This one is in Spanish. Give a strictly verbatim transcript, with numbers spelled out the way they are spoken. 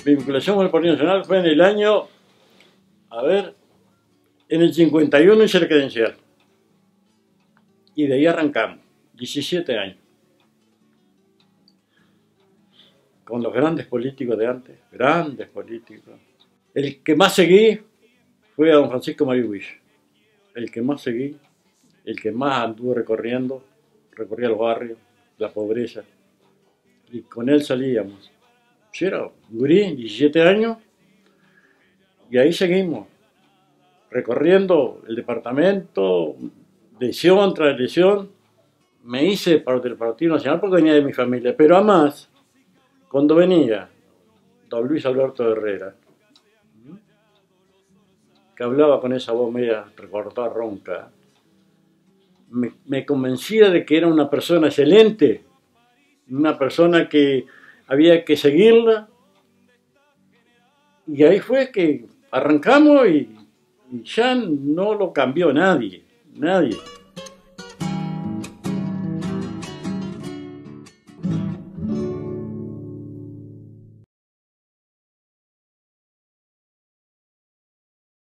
Mi vinculación con el Partido Nacional fue en el año, a ver, en el cincuenta y uno hice la credencial. Y de ahí arrancamos, diecisiete años. Con los grandes políticos de antes, grandes políticos. El que más seguí fue a don Francisco María Huilla. El que más seguí, el que más anduve recorriendo, recorría los barrios, la pobreza. Y con él salíamos. Yo era un gurí, diecisiete años, y ahí seguimos, recorriendo el departamento, elección tras elección. Me hice parte del Partido Nacional porque venía de mi familia, pero además, cuando venía don Luis Alberto Herrera, que hablaba con esa voz media recortada, ronca, me, me convencía de que era una persona excelente, una persona que había que seguirla, y ahí fue que arrancamos y, y ya no lo cambió nadie, nadie.